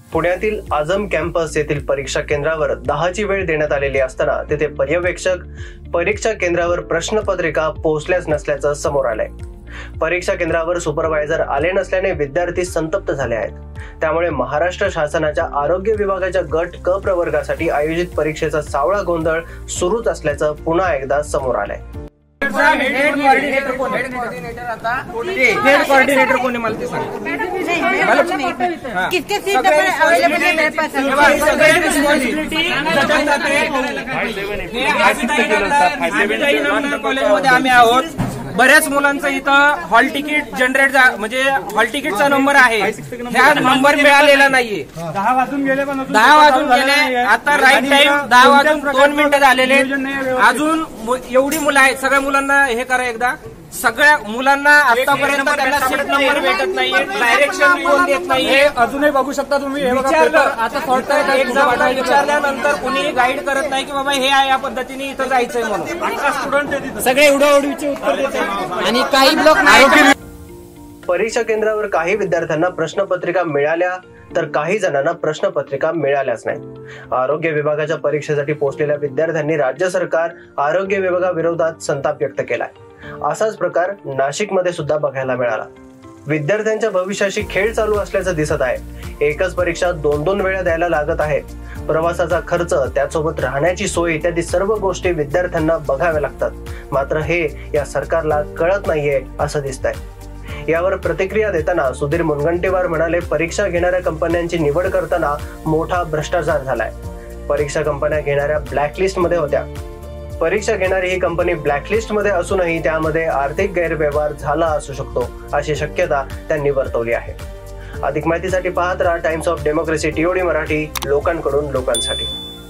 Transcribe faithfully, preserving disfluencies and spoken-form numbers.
पुण्यातील आझम कॅम्पस येथील परीक्षा केंद्रावर दहाची वेळ देण्यात आलेली असताना तेथे पर्यवेक्षक परीक्षा केंद्रावर प्रश्नपत्रिका पोहोचल्याच नसल्याचं समोर आलंय। परीक्षा केंद्रावर सुपरवायझर आले नसल्याने विद्यार्थी संतप्त झाले आहेत। त्यामुळे महाराष्ट्र शासनाच्या आरोग्य विभागाच्या गट क प्रवर्गासाठी आयोजित परीक्षेचा सावळा गोंधळ सुरूच असल्याचं पुन्हा एकदा समोर आलंय। हेड कोऑर्डिनेटर कोण हेड कोऑर्डिनेटर आता हेड कोऑर्डिनेटर कोण आहे मला ते सांग। कितके सीट अवेलेबल है मेरे पास? सगळे रिस्पॉन्सिबिलिटी जगन जाते। हे आसिफाई कॉलेजमध्ये आम्ही आहोत। बऱ्याच मुलांचं इथं हॉल तिकीट जनरेट म्हणजे हॉल तिकीटचा नंबर आहे, ह्या नंबर मिळालेला नाहीये। दहा वाजून गेले पण दहा वाजून गेले आता राईट टाइम दहा वाजून दोन मिनिटं झालेले। अजून एवढी मुलं आहेत, सगळ्या मुलांना हे करा एकदा। सगळ्या मुलांना आतापर्यंत त्यांना सीट नंबर भेटत नाहीये, डायरेक्शन कोण देत नाहीये। अजूनही बघू शकता तुम्ही हे बघा विचारलं आता सॉर्ट एक्झाम विचारल्यानंतर कुणी गाईड करत नाही की बाबा हे या पद्धतीने इथं जायचंय म्हणून। सगळे एवढं उत्तर देतात आणि काही लोक नाही। परीक्षा केंद्रावर काही विद्यार्थ्यांना प्रश्नपत्रिका मिळाल्या तर काही जणांना प्रश्नपत्रिका मिळाल्याच नाही। आरोग्य विभागाच्या परीक्षेसाठी पोहोचलेल्या विद्यार्थ्यांनी राज्य सरकार आरोग्य विभागाविरोधात संताप व्यक्त केलाय। असाच प्रकार नाशिकमध्ये सुद्धा बघायला मिळाला। विद्यार्थ्यांच्या भविष्याशी खेळ चालू असल्याचं दिसत आहे। एकच परीक्षा दोन दोन वेळा द्यायला लागत आहे। प्रवासाचा खर्च, त्यासोबत राहण्याची सोय इत्यादी सर्व गोष्टी विद्यार्थ्यांना बघाव्या लागतात। मात्र हे या सरकारला कळत नाहीये असं दिसतंय। यावर प्रतिक्रिया देताना सुधीर मुनगंटीवार म्हणाले, परीक्षा घेणाऱ्या कंपन्यांची निवड करताना मोठा भ्रष्टाचार झालाय। परीक्षा कंपन्या घेणाऱ्या ब्लॅकलिस्ट मध्ये होत्या। परीक्षा घेणारी ही कंपनी ब्लॅकलिस्ट मध्ये असूनही त्यामध्ये आर्थिक गैरव्यवहार झाला असू शकतो अशी शक्यता त्यांनी वर्तवली आहे। अधिक माहितीसाठी पाहत राहा Times of Democracy TOD Marathi, लोकांकडून लोकांसाठी।